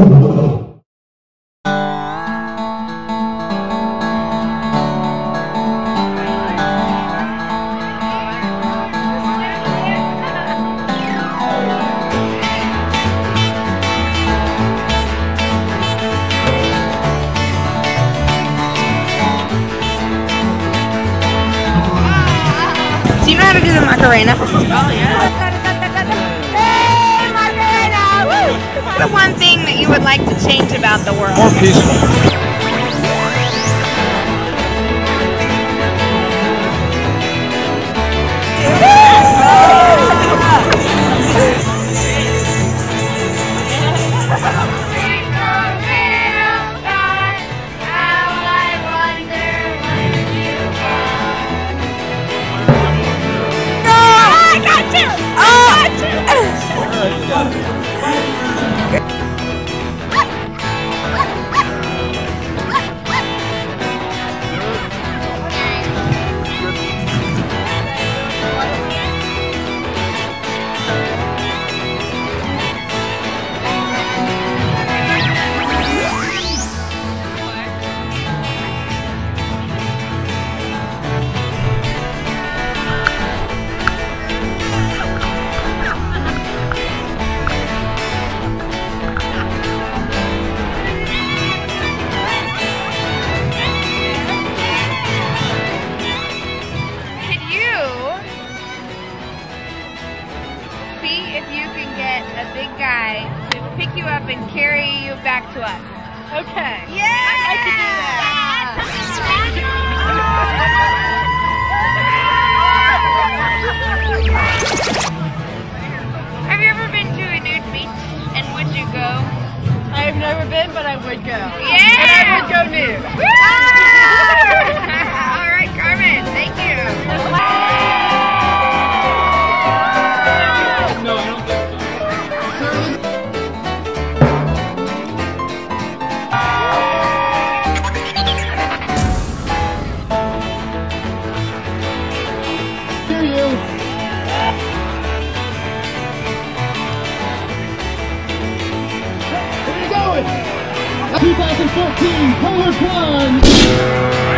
Do you know how to do the Macarena? Oh, yeah. Hey, Macarena! Woo! What's the one thing that you would like to change about the world? More peaceful. A big guy to pick you up and carry you back to us. Okay. Yeah! I can do that. Have you ever been to a nude beach, and would you go? I've never been, but I would go. Yeah! And I would go nude. All right, Carmen, thank you. No, I don't think so. 2014 Polar Plunge!